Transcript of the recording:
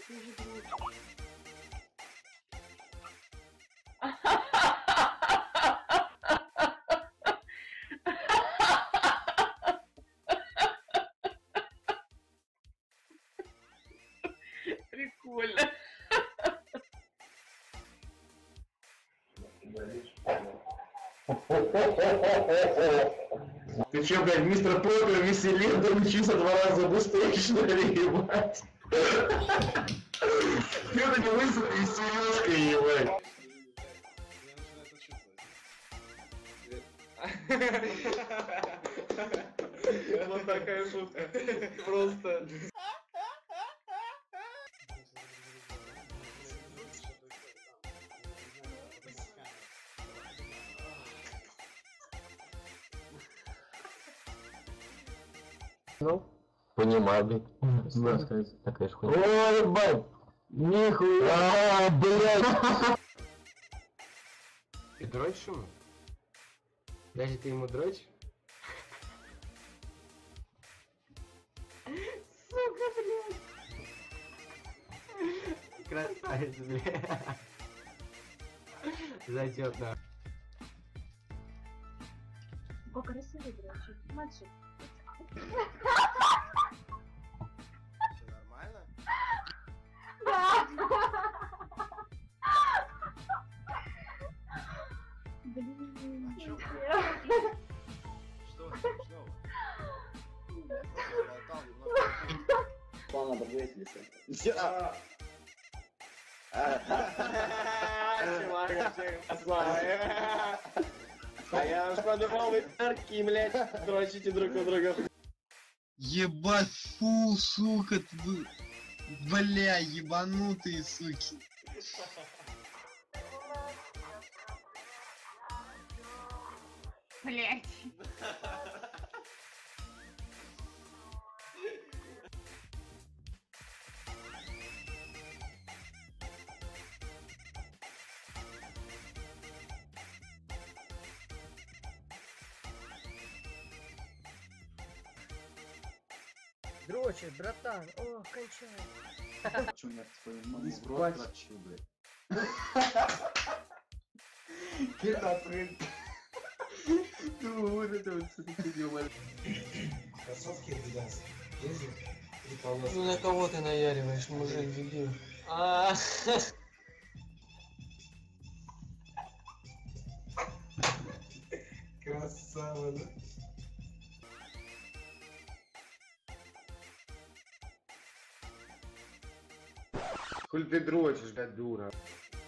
Ты же дрочишь. Прикольно. Ты че, блядь, мистер Поппер веселил, да учился 2 раза быстрее, что ли, ебать? Ты вот эти лысые с сережкой, ебать. Вот такая шутка. Просто. Ну, понимаю, блядь. Такая же хуйня. Ой, ебать! Нихуя! Блядь! Ты дрочишь ему? Даже ты ему дрочишь? Сука, блядь! Красавец, блядь! Зачетно. О, красивый дрочит. Мальчик. Все нормально? Да. Блин. А чё? Что смешного? Просто болтал немного. План обогревателя. Все. А я уж подумал, вы тарки, блядь, дрочите друг у друга. Ебать, фу, сука, вы... Бля, ебанутые суки. Блять. Дрочит, братан, о, кончай. Чё, я твою маму Не в рот дрочу, блядь. Это прыг. Ну, вот это вот, сука, ебать. Кроссовки Adidas. Ну на кого ты наяриваешь, мужик, дебил? Красава, да? Хули ты дрочишь, блядь, дура.